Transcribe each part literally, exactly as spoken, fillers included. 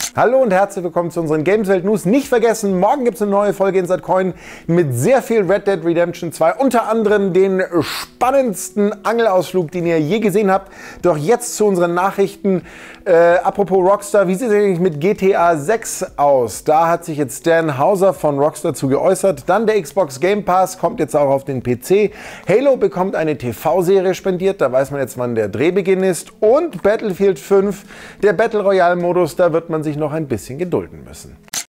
Hallo und herzlich willkommen zu unseren Gameswelt News. Nicht vergessen, morgen gibt es eine neue Folge Inside Coin mit sehr viel Red Dead Redemption zwei. Unter anderem den spannendsten Angelausflug, den ihr je gesehen habt. Doch jetzt zu unseren Nachrichten. Äh, apropos Rockstar, wie sieht es eigentlich mit G T A sechs aus? Da hat sich jetzt Dan Houser von Rockstar zu geäußert. Dann der Xbox Game Pass kommt jetzt auch auf den P C. Halo bekommt eine T V-Serie spendiert. Da weiß man jetzt, wann der Drehbeginn ist. Und Battlefield fünf, der Battle Royale-Modus, da wird man sich noch ein bisschen gedulden müssen.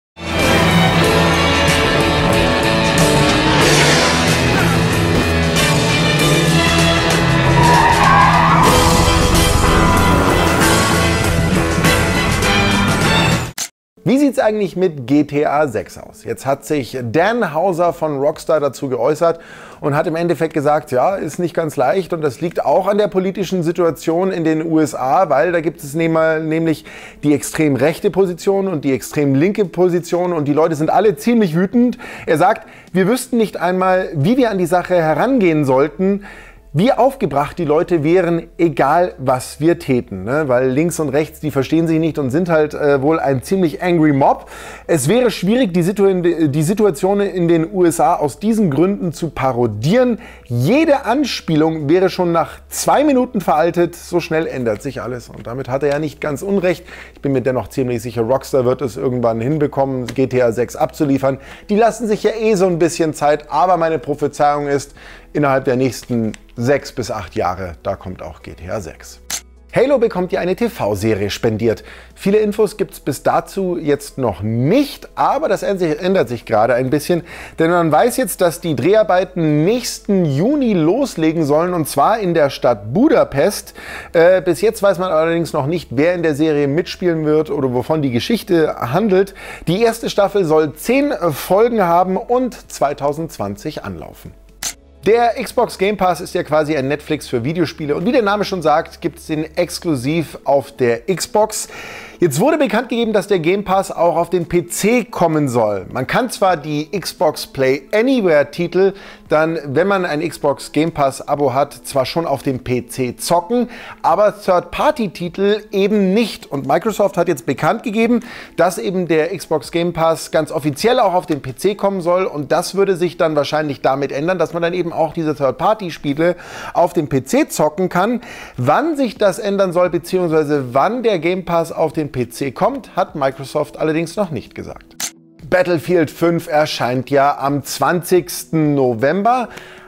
Wie sieht es eigentlich mit G T A sechs aus? Jetzt hat sich Dan Houser von Rockstar dazu geäußert und hat im Endeffekt gesagt, ja, ist nicht ganz leicht und das liegt auch an der politischen Situation in den U S A, weil da gibt es nämlich die extrem rechte Position und die extrem linke Position und die Leute sind alle ziemlich wütend. Er sagt, wir wüssten nicht einmal, wie wir an die Sache herangehen sollten, wie aufgebracht die Leute wären, egal was wir täten, ne? Weil links und rechts, die verstehen sich nicht und sind halt äh, wohl ein ziemlich angry Mob. Es wäre schwierig, die, Situ die Situation in den U S A aus diesen Gründen zu parodieren. Jede Anspielung wäre schon nach zwei Minuten veraltet. So schnell ändert sich alles. Und damit hat er ja nicht ganz unrecht. Ich bin mir dennoch ziemlich sicher, Rockstar wird es irgendwann hinbekommen, G T A sechs abzuliefern. Die lassen sich ja eh so ein bisschen Zeit, aber meine Prophezeiung ist, innerhalb der nächsten sechs bis acht Jahre, da kommt auch G T A sechs. Halo bekommt ja eine T V-Serie spendiert. Viele Infos gibt es bis dazu jetzt noch nicht, aber das ändert sich gerade ein bisschen, denn man weiß jetzt, dass die Dreharbeiten nächsten Juni loslegen sollen, und zwar in der Stadt Budapest. Äh, bis jetzt weiß man allerdings noch nicht, wer in der Serie mitspielen wird oder wovon die Geschichte handelt. Die erste Staffel soll zehn Folgen haben und zwanzig zwanzig anlaufen. Der Xbox Game Pass ist ja quasi ein Netflix für Videospiele und wie der Name schon sagt, gibt es den exklusiv auf der Xbox. Jetzt wurde bekannt gegeben, dass der Game Pass auch auf den P C kommen soll. Man kann zwar die Xbox Play Anywhere Titel dann, wenn man ein Xbox Game Pass Abo hat, zwar schon auf dem P C zocken, aber Third-Party-Titel eben nicht. Und Microsoft hat jetzt bekannt gegeben, dass eben der Xbox Game Pass ganz offiziell auch auf den P C kommen soll, und das würde sich dann wahrscheinlich damit ändern, dass man dann eben auch diese Third-Party-Spiele auf dem P C zocken kann. Wann sich das ändern soll, beziehungsweise wann der Game Pass auf den P C kommt, hat Microsoft allerdings noch nicht gesagt. Battlefield fünf erscheint ja am zwanzigsten November.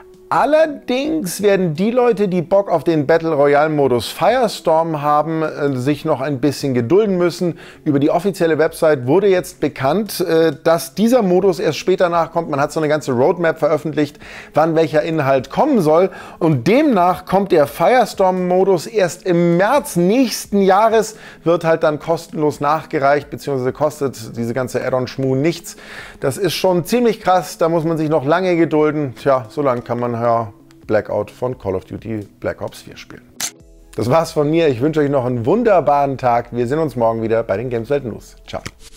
Allerdings werden die Leute, die Bock auf den Battle Royale Modus Firestorm haben, sich noch ein bisschen gedulden müssen. Über die offizielle Website wurde jetzt bekannt, dass dieser Modus erst später nachkommt. Man hat so eine ganze Roadmap veröffentlicht, wann welcher Inhalt kommen soll. Und demnach kommt der Firestorm Modus erst im März nächsten Jahres, wird halt dann kostenlos nachgereicht, beziehungsweise kostet diese ganze Add-on-Schmuh nichts. Das ist schon ziemlich krass, da muss man sich noch lange gedulden. Tja, so lange kann man ja Blackout von Call of Duty Black Ops vier spielen. Das war's von mir. Ich wünsche euch noch einen wunderbaren Tag. Wir sehen uns morgen wieder bei den Gameswelt News. Ciao.